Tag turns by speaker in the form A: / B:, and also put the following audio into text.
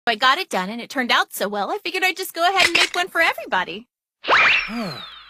A: I got it done and it turned out so well, I figured I'd just go ahead and make one for everybody.